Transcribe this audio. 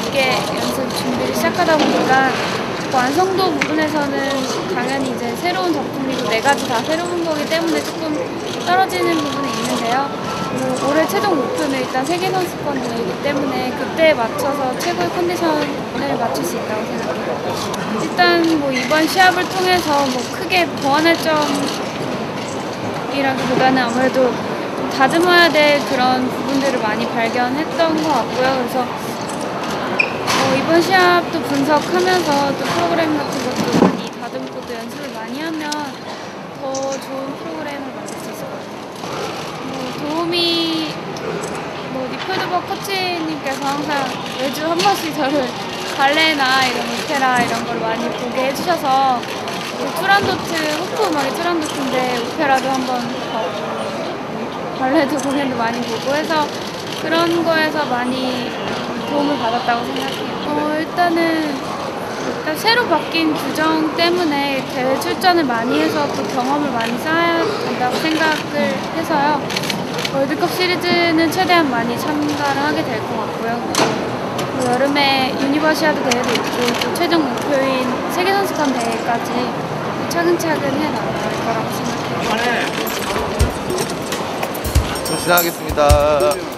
늦게 연습 준비를 시작하다 보니까 완성도 부분에서는 당연히 이제 새로운 작품이고 4가지 다 새로운 거기 때문에 조금 떨어지는 부분이 있는데요. 올해 최종 목표는 일단 세계선수권 대회이기 때문에 그때에 맞춰서 최고의 컨디션을 맞출 수 있다고 생각해요. 일단 뭐 이번 시합을 통해서 뭐 크게 보완할 점이라기보다는 아무래도 좀 다듬어야 될 그런 부분들을 많이 발견했던 것 같고요. 그래서 이번 시합도 분석하면서 또 프로그램 같은 것도 많이 다듬고 또 연습을 많이 하면 더 좋은 프로그램을 만들 수 있을 것 같아요. 도움이 니콜드버 코치님께서 항상 매주 한 번씩 저를 발레나 이런 오페라 이런 걸 많이 보게 해주셔서 투란도트, 호프 음악이 투란도트인데 오페라도 한번 발레도 공연도 많이 보고 해서 그런 거에서 많이 도움을 받았다고 생각해요. 일단 새로 바뀐 규정 때문에 대회 출전을 많이 해서 또 경험을 많이 쌓아야 된다고 생각을 해서요. 월드컵 시리즈는 최대한 많이 참가를 하게 될 것 같고요. 여름에 유니버시아드 대회도 있고 또 최종 목표인 세계선수권 대회까지 차근차근 해나갈 거라고 생각해요. 지나가겠습니다.